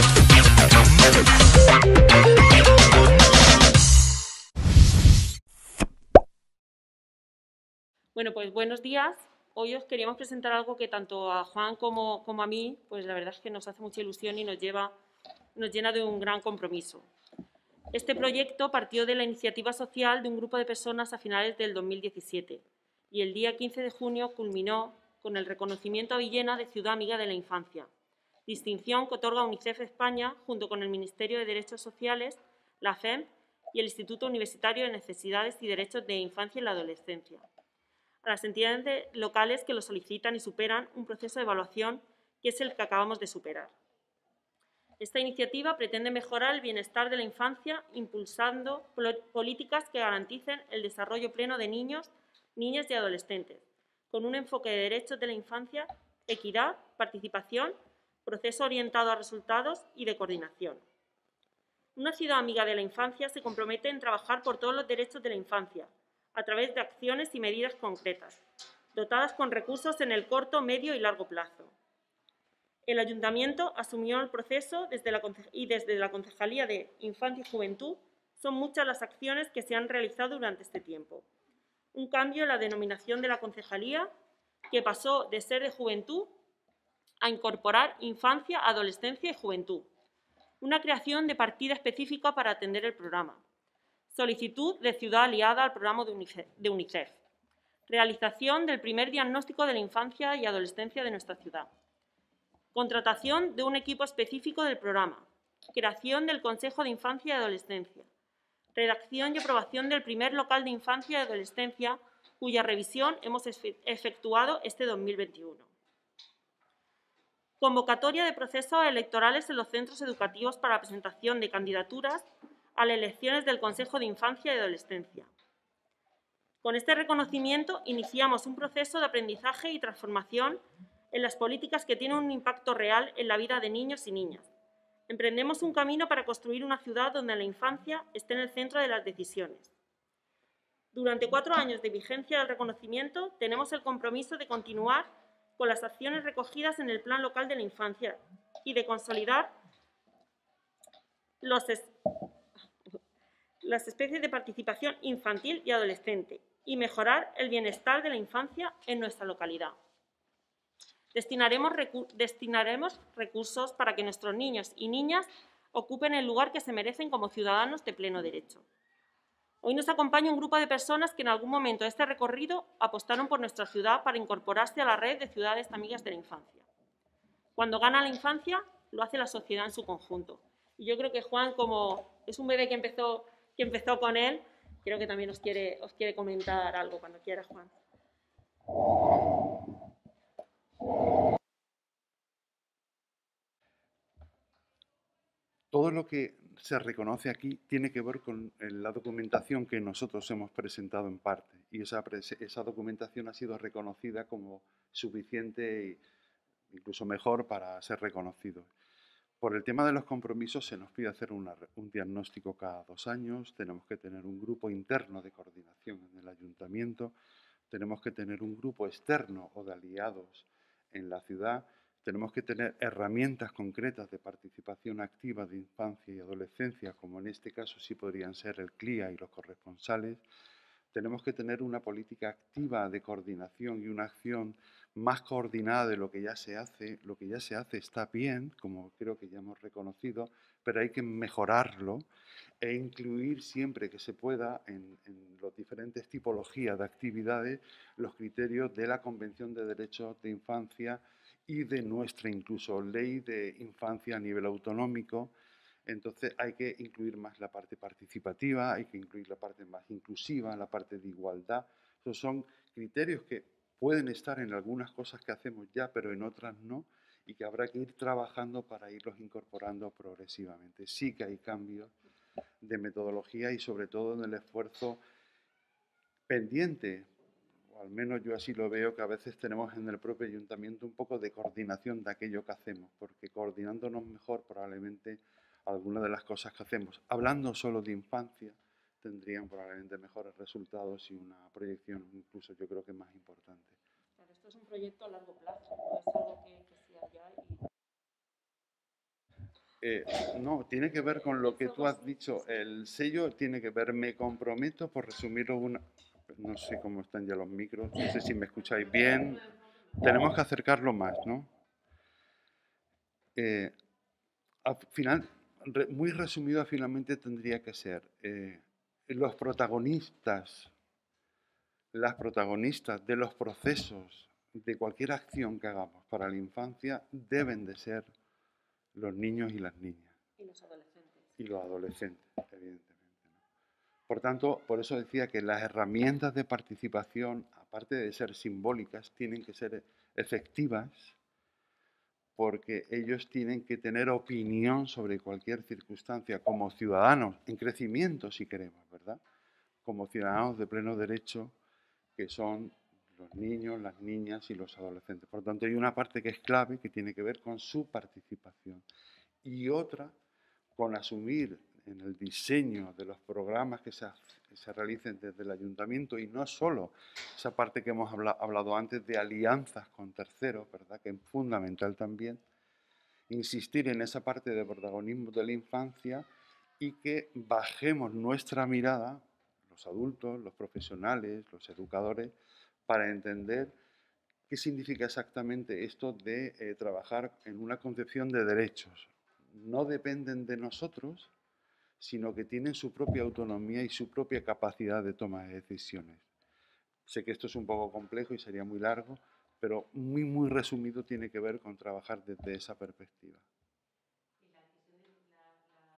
Bueno, pues buenos días. Hoy os queríamos presentar algo que tanto a Juan como a mí, pues la verdad es que nos hace mucha ilusión y nos llena de un gran compromiso. Este proyecto partió de la iniciativa social de un grupo de personas a finales del 2017 y el día 15 de junio culminó con el reconocimiento a Villena de Ciudad Amiga de la Infancia, distinción que otorga UNICEF España junto con el Ministerio de Derechos Sociales, la FEMP y el Instituto Universitario de Necesidades y Derechos de Infancia y la Adolescencia, a las entidades locales que lo solicitan y superan un proceso de evaluación que es el que acabamos de superar. Esta iniciativa pretende mejorar el bienestar de la infancia impulsando políticas que garanticen el desarrollo pleno de niños, niñas y adolescentes, con un enfoque de derechos de la infancia, equidad, participación, proceso orientado a resultados y de coordinación. Una ciudad amiga de la infancia se compromete en trabajar por todos los derechos de la infancia, a través de acciones y medidas concretas, dotadas con recursos en el corto, medio y largo plazo. El Ayuntamiento asumió el proceso desde la Concejalía de Infancia y Juventud son muchas las acciones que se han realizado durante este tiempo. Un cambio en la denominación de la concejalía, que pasó de ser de juventud a incorporar infancia, adolescencia y juventud. Una creación de partida específica para atender el programa. Solicitud de ciudad aliada al programa de UNICEF. Realización del primer diagnóstico de la infancia y adolescencia de nuestra ciudad. Contratación de un equipo específico del programa. Creación del Consejo de Infancia y Adolescencia. Redacción y aprobación del primer local de infancia y adolescencia, cuya revisión hemos efectuado este 2021. Convocatoria de procesos electorales en los centros educativos para la presentación de candidaturas a las elecciones del Consejo de Infancia y Adolescencia. Con este reconocimiento iniciamos un proceso de aprendizaje y transformación en las políticas que tienen un impacto real en la vida de niños y niñas. Emprendemos un camino para construir una ciudad donde la infancia esté en el centro de las decisiones. Durante 4 años de vigencia del reconocimiento tenemos el compromiso de continuar con las acciones recogidas en el Plan Local de la Infancia y de consolidar las especies de participación infantil y adolescente y mejorar el bienestar de la infancia en nuestra localidad. Destinaremos recursos para que nuestros niños y niñas ocupen el lugar que se merecen como ciudadanos de pleno derecho. Hoy nos acompaña un grupo de personas que en algún momento de este recorrido apostaron por nuestra ciudad para incorporarse a la red de ciudades amigas de la infancia. Cuando gana la infancia, lo hace la sociedad en su conjunto. Y yo creo que Juan, como es un bebé que empezó con él, creo que también os quiere comentar algo cuando quiera, Juan. Todo lo que se reconoce aquí tiene que ver con la documentación que nosotros hemos presentado en parte, y esa documentación ha sido reconocida como suficiente e incluso mejor para ser reconocido. Por el tema de los compromisos se nos pide hacer un diagnóstico cada 2 años, tenemos que tener un grupo interno de coordinación en el ayuntamiento, tenemos que tener un grupo externo o de aliados en la ciudad, tenemos que tener herramientas concretas de participación activa de infancia y adolescencia, como en este caso sí podrían ser el CLIA y los corresponsales. Tenemos que tener una política activa de coordinación y una acción más coordinada de lo que ya se hace. Lo que ya se hace está bien, como creo que ya hemos reconocido, pero hay que mejorarlo e incluir siempre que se pueda en las diferentes tipologías de actividades los criterios de la Convención de Derechos de Infancia y de nuestra incluso ley de infancia a nivel autonómico. Entonces hay que incluir más la parte participativa, hay que incluir la parte más inclusiva, la parte de igualdad. Esos son criterios que pueden estar en algunas cosas que hacemos ya, pero en otras no, y que habrá que ir trabajando para irlos incorporando progresivamente. Sí que hay cambios de metodología y sobre todo en el esfuerzo pendiente, o al menos yo así lo veo, que a veces tenemos en el propio ayuntamiento un poco de coordinación de aquello que hacemos, porque coordinándonos mejor probablemente algunas de las cosas que hacemos, hablando solo de infancia, tendrían probablemente mejores resultados y una proyección incluso yo creo que más importante. Claro, esto es un proyecto a largo plazo, no es algo que sea ya y... Eh, no, tiene que ver con lo que tú has dicho. El sello tiene que ver, me comprometo, por resumirlo, no sé cómo están ya los micros, no sé si me escucháis bien. Tenemos que acercarlo más, ¿no? Eh, Al final, muy resumido, finalmente tendría que ser los protagonistas, las protagonistas de los procesos de cualquier acción que hagamos para la infancia deben de ser los niños y las niñas. Y los adolescentes. Y los adolescentes, evidentemente. ¿No? Por tanto, por eso decía que las herramientas de participación, aparte de ser simbólicas, tienen que ser efectivas porque ellos tienen que tener opinión sobre cualquier circunstancia como ciudadanos en crecimiento, si queremos, ¿verdad? Como ciudadanos de pleno derecho, que son los niños, las niñas y los adolescentes. Por lo tanto, hay una parte que es clave, que tiene que ver con su participación, y otra con asumir en el diseño de los programas que se realicen desde el ayuntamiento, y no solo esa parte que hemos hablado antes de alianzas con terceros, ¿verdad? Que es fundamental también, insistir en esa parte de protagonismo de la infancia y que bajemos nuestra mirada, los adultos, los profesionales, los educadores, para entender qué significa exactamente esto de trabajar en una concepción de derechos. No dependen de nosotros, sino que tienen su propia autonomía y su propia capacidad de toma de decisiones. Sé que esto es un poco complejo y sería muy largo, pero muy resumido tiene que ver con trabajar desde esa perspectiva.